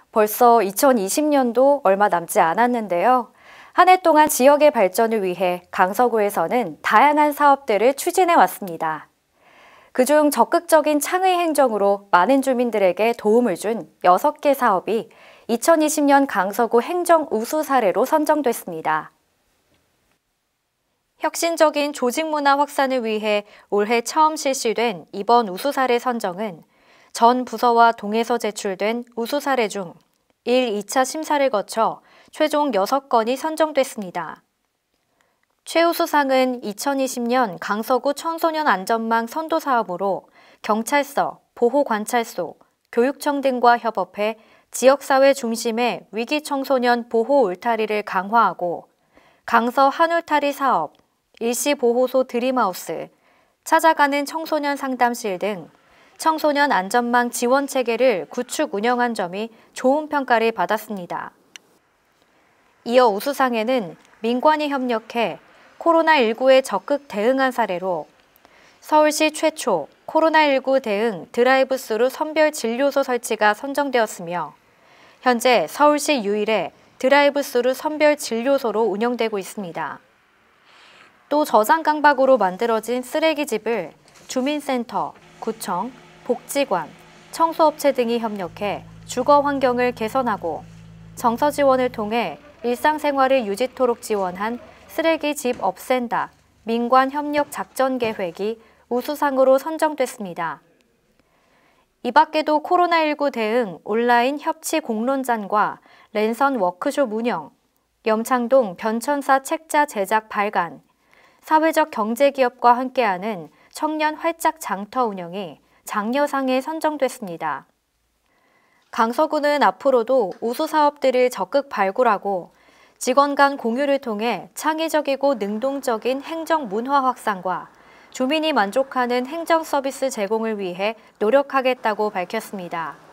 벌써 2020년도 얼마 남지 않았는데요. 한 해 동안 지역의 발전을 위해 강서구에서는 다양한 사업들을 추진해 왔습니다. 그중 적극적인 창의 행정으로 많은 주민들에게 도움을 준 6개 사업이 2020년 강서구 행정 우수 사례로 선정됐습니다. 혁신적인 조직 문화 확산을 위해 올해 처음 실시된 이번 우수 사례 선정은 전 부서와 동에서 제출된 우수 사례 중 1, 2차 심사를 거쳐 최종 6건이 선정됐습니다. 최우수상은 2020년 강서구 청소년 안전망 선도 사업으로 경찰서, 보호관찰소, 교육청 등과 협업해 지역사회 중심의 위기 청소년 보호 울타리를 강화하고 강서 한울타리 사업, 일시보호소 드림하우스, 찾아가는 청소년 상담실 등 청소년 안전망 지원 체계를 구축 운영한 점이 좋은 평가를 받았습니다. 이어 우수상에는 민관이 협력해 코로나19에 적극 대응한 사례로 서울시 최초 코로나19 대응 드라이브스루 선별 진료소 설치가 선정되었으며 현재 서울시 유일의 드라이브스루 선별 진료소로 운영되고 있습니다. 또 저장 강박으로 만들어진 쓰레기집을 주민센터, 구청, 복지관, 청소업체 등이 협력해 주거 환경을 개선하고 정서 지원을 통해 일상생활을 유지토록 지원한 쓰레기집 없앤다 민관 협력 작전 계획이 우수상으로 선정됐습니다. 이 밖에도 코로나19 대응 온라인 협치 공론장과 랜선 워크숍 운영, 염창동 변천사 책자 제작 발간, 사회적 경제기업과 함께하는 청년 활짝 장터 운영이 장려상에 선정됐습니다. 강서구는 앞으로도 우수 사업들을 적극 발굴하고 직원 간 공유를 통해 창의적이고 능동적인 행정 문화 확산과 주민이 만족하는 행정 서비스 제공을 위해 노력하겠다고 밝혔습니다.